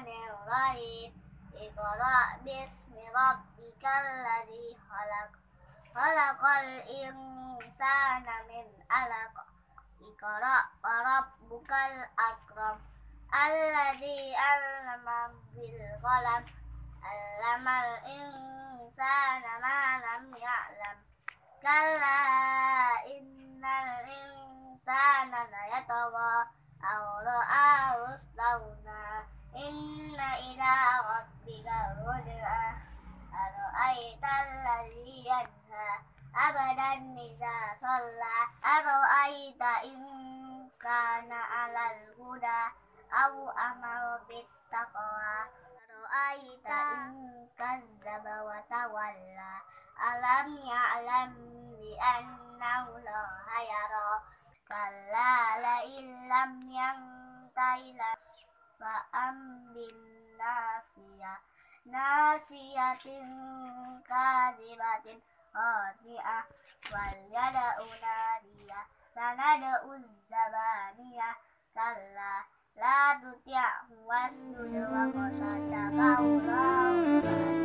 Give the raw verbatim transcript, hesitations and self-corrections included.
Bismillahirrahmanirrahim. Iqra bismi rabbikal ladzi khalaq. Khalaqal insana min 'alaq. Iqra wa rabbukal akram. Alladzi 'allama bil qalam. 'Allamal insana ma lam ya'lam. Kalla innal insana layatgha aw ra'ahu istagna. Inna ila rabbika ruj'a. Ara'aytal ladzi yanha 'abdan idza shalla. Ara'ayta in kana 'alal huda aw amara bit taqwa. Ara'ayta in kazzaba wa tawalla. Alam ya'lam bi annahu la yara. Kalla la illam yantahi la fa'ambin nasiyah. Nasiyatin kadibatin khati'ah. Wal yada'u nadiyah. Sanada'u zabaniyah. Kalla la tuti'hu wasjud wa qasata kaulahu.